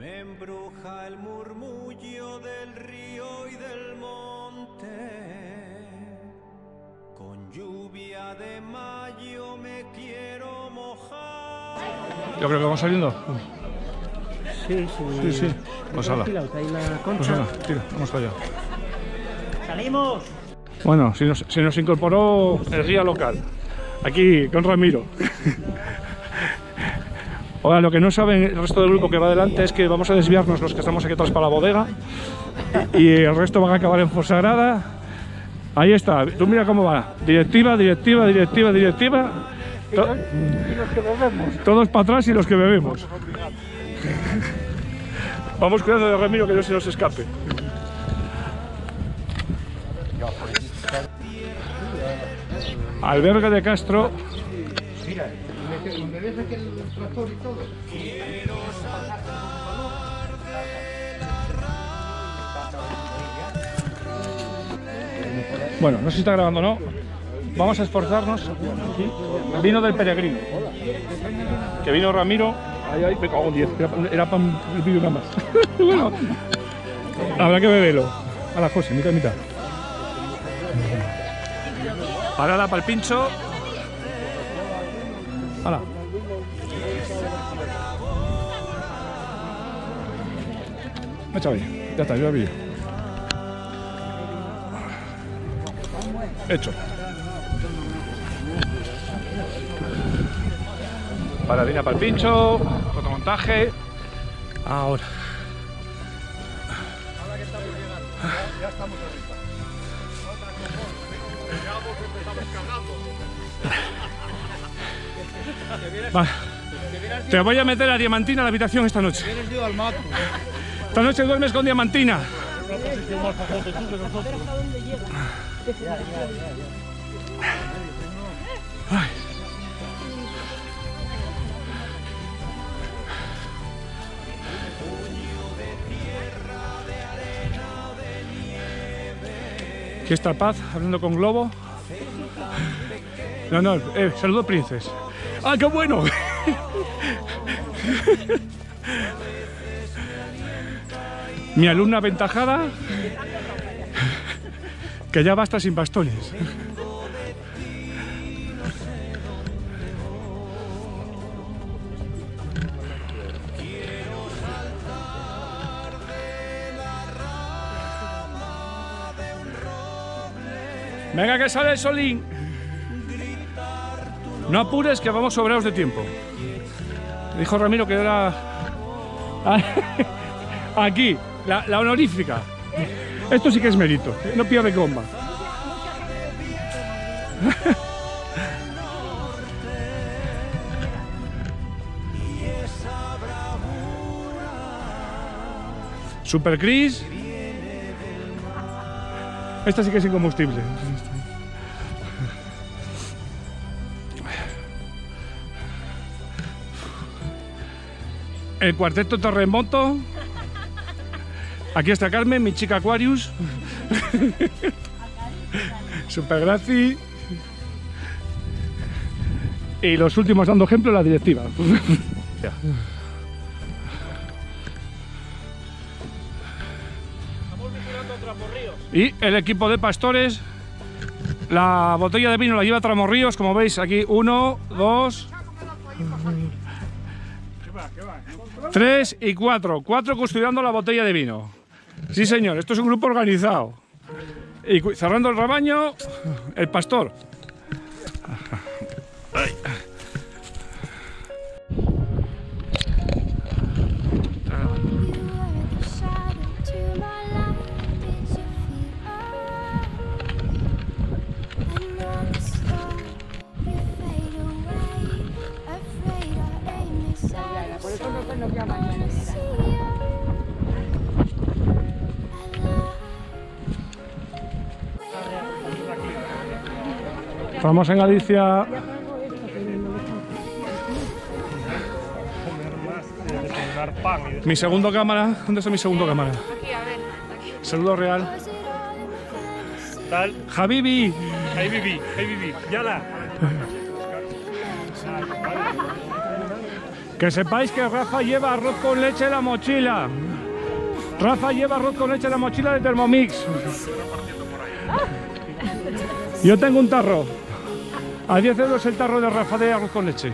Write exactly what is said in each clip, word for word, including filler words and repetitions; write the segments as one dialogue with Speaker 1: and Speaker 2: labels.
Speaker 1: Me embruja el murmullo del río y del monte. Con lluvia de mayo me quiero mojar.
Speaker 2: Yo creo que vamos saliendo.
Speaker 3: Sí, sí.
Speaker 2: Sí, sí. Pues ala. Pues ala, tira, vamos para allá.
Speaker 3: ¡Salimos!
Speaker 2: Bueno, se nos, se nos incorporó el guía local. Aquí con Ramiro. Ahora, lo que no saben el resto del grupo que va adelante es que vamos a desviarnos los que estamos aquí atrás para la bodega y el resto van a acabar en Fosagrada. Ahí está, tú mira cómo va. Directiva, directiva, directiva, directiva. To
Speaker 3: y los que bebemos.
Speaker 2: Todos para atrás y los que bebemos. Vamos cuidando de Ramiro que no se nos escape. Albergue de Castro.
Speaker 4: Mira, donde ves aquel tractor y todo.
Speaker 2: Bueno, no sé si está grabando o no. Vamos a esforzarnos. Vino del peregrino. Que vino Ramiro. Ay, ay, me cago en diez. Era, era para el vídeo nada más. Bueno, habrá que beberlo. A la José, mitad, mitad. Parada para el pincho. ¡Hala! Echa ahí. Ya está, yo ya vi. Hecho. Paradina para el pincho. Fotomontaje. Ahora.
Speaker 4: Ya estamos arriba.
Speaker 2: Vale. Te voy a meter a Diamantina a la habitación esta noche. Esta noche duermes con Diamantina. Ay. Aquí está Paz hablando con Globo. No, no, eh, saludo Princes. ¡Ah, qué bueno! Mi alumna aventajada, que ya basta sin bastones. Venga, que sale el solín. No apures, que vamos sobrados de tiempo. Dijo Ramiro que era... Aquí, la, la honorífica. Esto sí que es mérito, no pierde comba. Super Chris. Esta sí que es incombustible. El cuarteto Terremoto. Aquí está Carmen, mi chica Aquarius. Super Graci. Y los últimos dando ejemplo, la directiva. Y el equipo de pastores. La botella de vino la lleva Tramorríos, como veis aquí, uno, dos, tres y cuatro. Cuatro custodiando la botella de vino. Sí, señor, esto es un grupo organizado. Y cerrando el rebaño, el pastor. Ay. Estamos en Galicia. Mi segundo cámara. ¿Dónde está mi segundo cámara?
Speaker 5: Aquí, a ver. Aquí.
Speaker 2: Saludo real.
Speaker 6: Tal.
Speaker 2: Habibi.
Speaker 6: Habibi, Habibi. Yala.
Speaker 2: Que sepáis que Rafa lleva arroz con leche en la mochila. Rafa lleva arroz con leche en la mochila de Thermomix. Yo tengo un tarro. A diez euros el tarro de Rafa de arroz con leche.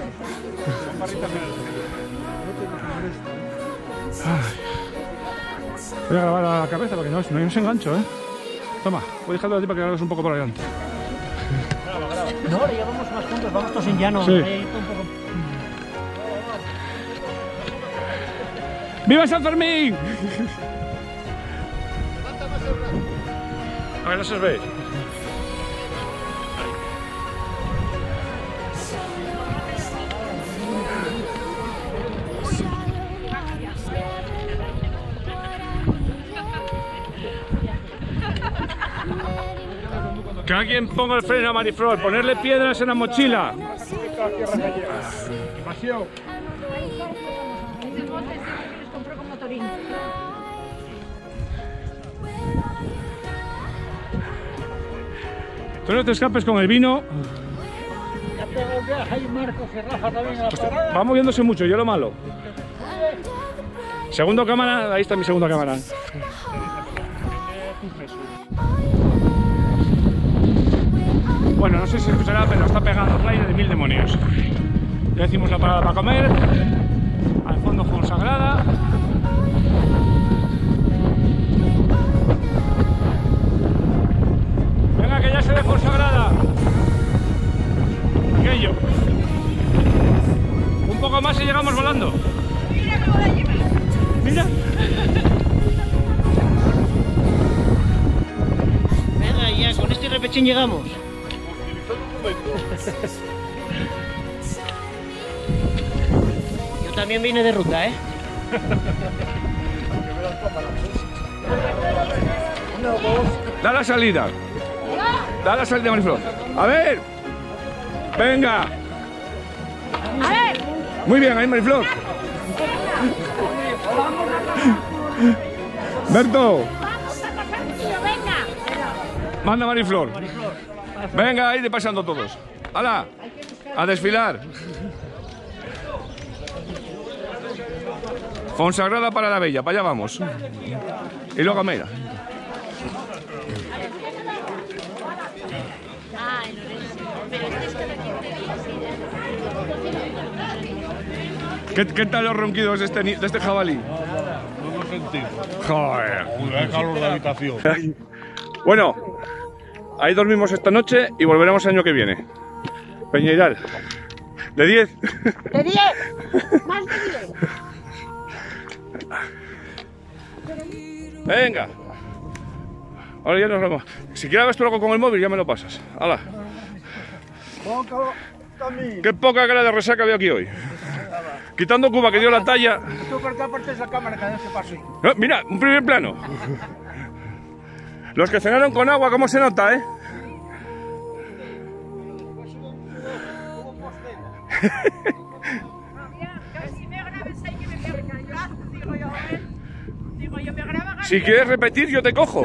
Speaker 2: Voy a grabar la cabeza para que no, no, no se engancho, ¿eh? Toma, voy a dejarlo a ti para que grabes un poco por adelante.
Speaker 3: No, ahora ya vamos más juntos, vamos todos en llano.
Speaker 2: Sí.
Speaker 3: Eh, un poco.
Speaker 2: ¡Viva San Fermín! A ver, no se os ve. Que alguien ponga el freno a Mariflor, ponerle piedras en la mochila. Demasiado. Tú no te escapes con el vino. Va moviéndose mucho, yo lo malo. Segundo cámara, ahí está mi segunda cámara. Bueno, no sé si se escuchará, pero está pegando un aire de mil demonios. Ya hicimos la parada para comer. Al fondo Fonsagrada. Venga, que ya se ve Fonsagrada. Aquello. Un poco más y llegamos volando.
Speaker 6: Mira cómo la lleva.
Speaker 2: Mira.
Speaker 3: Venga, ya con este repechín llegamos. Yo también vine de ruta, ¿eh?
Speaker 2: Da la salida. Da la salida, Mariflor. A ver. Venga.
Speaker 6: A ver.
Speaker 2: Muy bien, ahí Mariflor. Berto.
Speaker 6: Vamos a pasar mucho, venga.
Speaker 2: Manda Mariflor. Venga, ahí de pasando todos. ¡Hala! A desfilar. Fonsagrada para la Bella, para allá vamos. Y luego a Meira. ¿Qué, ¿Qué tal los ronquidos de este, ni- de este jabalí?
Speaker 5: No lo sentí.
Speaker 2: Joder.
Speaker 5: Joder, calor de la habitación.
Speaker 2: Bueno, ahí dormimos esta noche y volveremos el año que viene. Peñeiral. ¿De diez?
Speaker 6: De diez. Más de diez.
Speaker 2: Venga. Ahora ya nos vamos. Si quieres hagas tú algo con el móvil, ya me lo pasas. ¡Hala! ¡Qué poca cara de resaca veo aquí hoy! Quitando Cuba, que dio la talla.
Speaker 4: ¿Tú por qué apartes la cámara cada vez que paso?
Speaker 2: No, mira, un primer plano. Los que cenaron con agua, ¿cómo se nota, eh? Si quieres repetir, yo te cojo.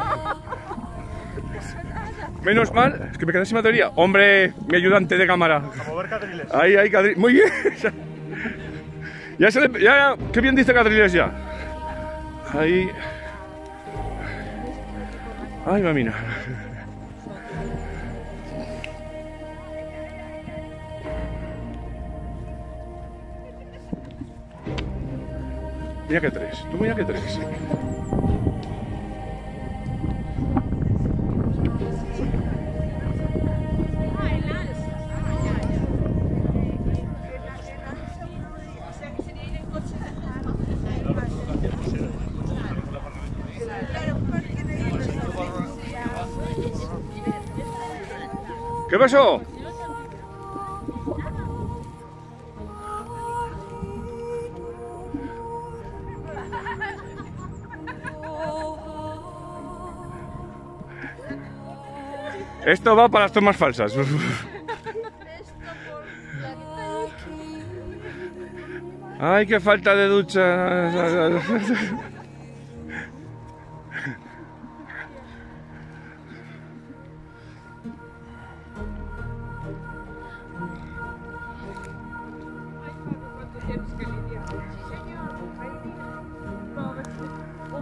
Speaker 2: Menos mal, es que me quedé sin batería. Hombre, mi ayudante de cámara.
Speaker 5: A mover cadriles.
Speaker 2: Ahí, ahí, Cadriles. Muy bien. Ya se le... Ya, qué bien dice Cadriles ya. Ahí. Ay, mamina. Mira que tres. Tú mira que tres. ¿Qué pasó? Esto va para las tomas falsas. Ay, qué falta de ducha.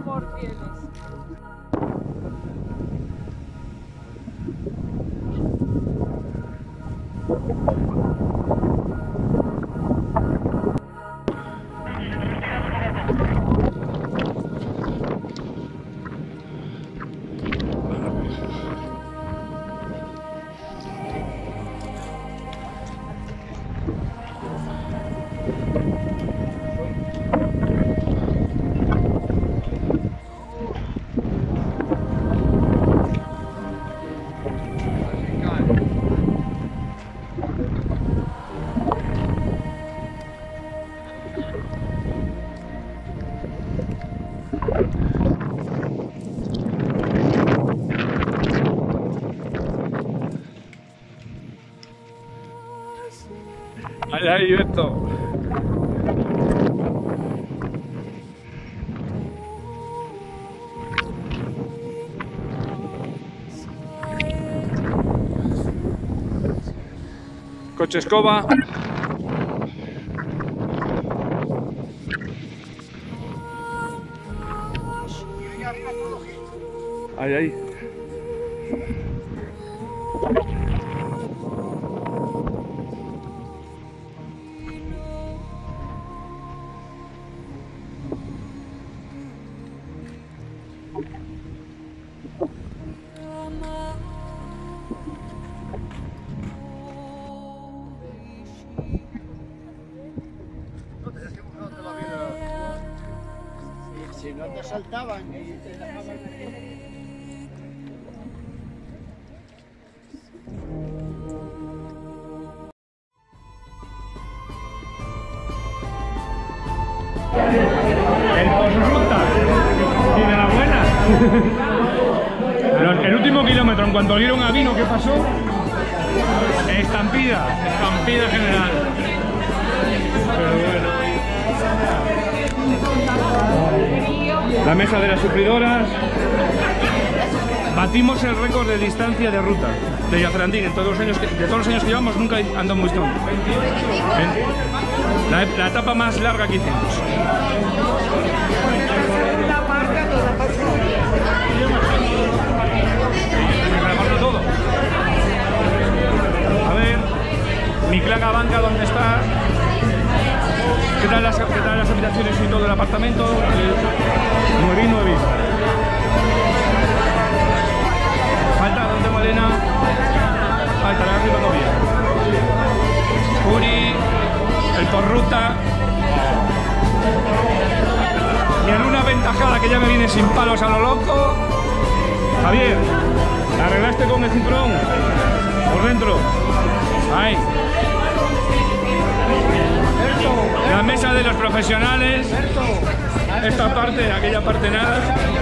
Speaker 7: amor tienes.
Speaker 2: Ahí, ahí, esto. Coche escoba. Ahí, ahí.
Speaker 4: Si no te saltaban y te dejaban.
Speaker 2: El posruta. Enhorabuena. Los- El último kilómetro, en cuanto olieron a vino, ¿qué pasó? Estampida, estampida general. Pero bueno. La mesa de las suplidoras. Batimos el récord de distancia de ruta de Yacerandín. En todos los años que, de todos los años que llevamos nunca andamos muy stone. La, la etapa más larga que hicimos. Reparto todo. A ver, mi claca banca, ¿dónde está? ¿Qué tal las, qué tal las habitaciones y todo el apartamento? Nuevín, nuevín. Falta, ¿dónde Molena? Ahí está, la arriba todavía. Uri, el porruta. Mi aluna aventajada que ya me viene sin palos a lo loco. Javier, ¿la arreglaste con el cinturón? Por dentro. Ahí. La mesa de los profesionales. Esta parte, aquella parte nada.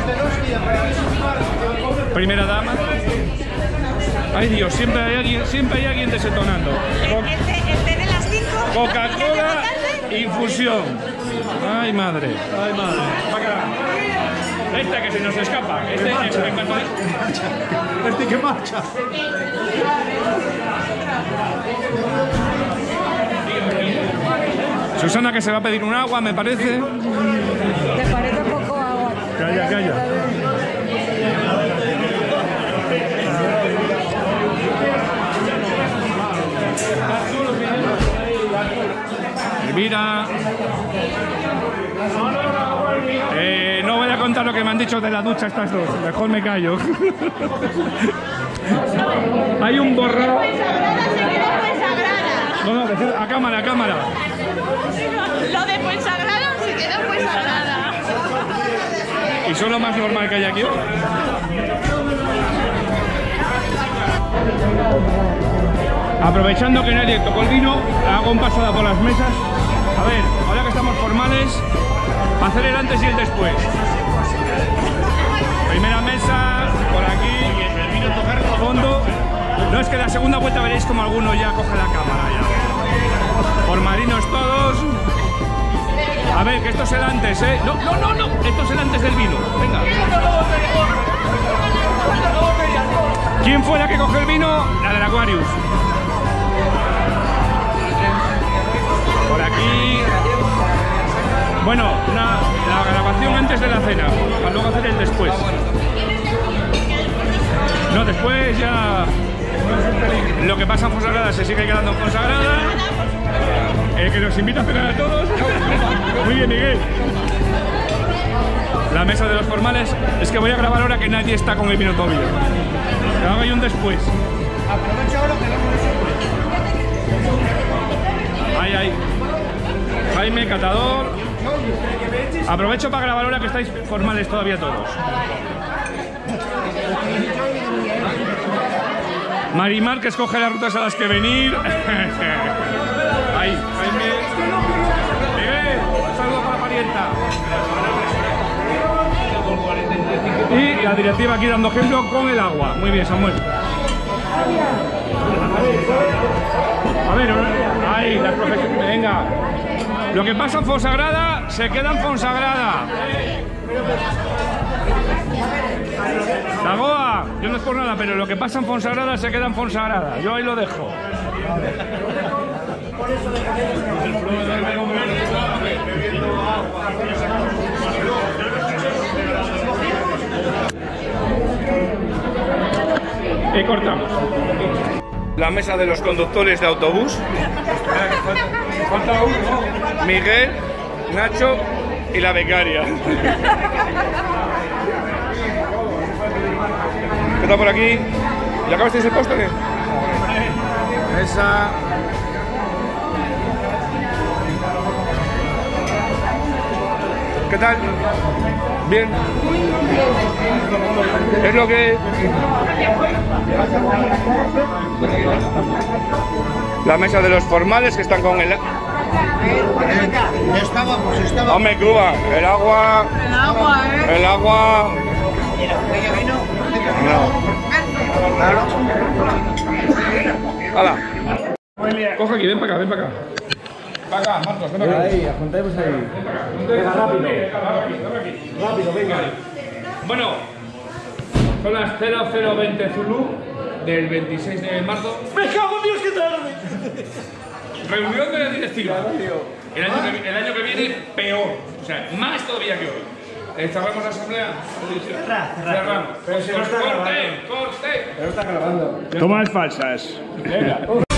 Speaker 2: Primera dama. Ay Dios, siempre hay alguien, siempre hay alguien desentonando.
Speaker 6: El té de las cinco.
Speaker 2: Coca-Cola, infusión. Ay madre, ay madre. Pa' acá. Este que se nos escapa. Este es el encantado.
Speaker 4: Este que marcha.
Speaker 2: Susana que se va a pedir un agua, me parece.
Speaker 7: ¿Te parece poco agua?
Speaker 2: Calla, calla. Mira. Eh, no voy a contar lo que me han dicho de la ducha estas dos. Mejor me callo. Hay un borrado.
Speaker 6: Fuensagrada se queda Fuensagrada.
Speaker 2: No, no, decir a cámara, a cámara.
Speaker 6: Lo de Fuensagrada se queda Fuensagrada.
Speaker 2: ¿Y son lo más normal que hay aquí hoy? Aprovechando que nadie tocó el vino, hago un pasada por las mesas. A ver, ahora que estamos formales, para hacer el antes y el después. Primera mesa, por aquí, el vino tocar fondo. No, es que la segunda vuelta veréis como alguno ya coge la cámara ya. Formalinos todos. A ver, que esto es el antes, ¿eh? No, no, no, no, esto es el antes del vino. Venga. ¿Quién fue la que cogió el vino? La del Aquarius. Por aquí. Bueno, una, la grabación antes de la cena. para luego hacer el después. No, después ya... Lo que pasa en Fonsagrada se sigue quedando en Fonsagrada. El que nos invita a pegar a todos. Muy bien, Miguel. La mesa de los formales. Es que voy a grabar ahora que nadie está con el vino todavía. Que haga yo un después.
Speaker 4: Aprovecho ahora que lo
Speaker 2: Ahí, ahí. Jaime, catador. Aprovecho para grabar ahora que estáis formales todavía todos. Marimar, que escoge las rutas a las que venir. Ahí, Jaime. Miguel, un saludo para la parienta. Y la directiva aquí dando ejemplo con el agua. Muy bien, Samuel. A ver, ahí, las profesiones. Venga. Lo que pasa en Fonsagrada se queda en Fonsagrada. La Goa, yo no es por nada, pero lo que pasa en Fonsagrada se queda en Fonsagrada. Yo ahí lo dejo. Y cortamos. La mesa de los conductores de autobús. Falta uno. Miguel, Nacho y la becaria. ¿Qué tal por aquí? ¿Ya acabasteis el postre? Esa. ¿Qué tal? ¿Bien? Es lo que... La mesa de los formales que están con el...
Speaker 4: Estábamos, estábamos.
Speaker 2: Hombre, Cuba, el agua...
Speaker 6: El agua, ¿eh?
Speaker 2: El agua... No. ¡Hala! Coge aquí, ven para acá, ven para acá. Para acá, Marcos, ven para acá.
Speaker 3: Ahí, apuntemos ahí. Venga, rápido. Rápido, venga.
Speaker 2: Bueno, son las cero cero veinte Zulu del veintiséis de marzo.
Speaker 3: ¡Me cago en Dios, qué tarde!
Speaker 2: Reunión de la directiva. El año, que, el año que viene, peor. O sea, más todavía que hoy. Eh, ¿Cerramos la asamblea?
Speaker 3: Cerrar, cerrar.
Speaker 2: Cerramos.
Speaker 3: Pero si no está
Speaker 2: corte,
Speaker 3: grabando.
Speaker 2: corte.
Speaker 3: Pero está grabando.
Speaker 2: Tomas falsas. Venga.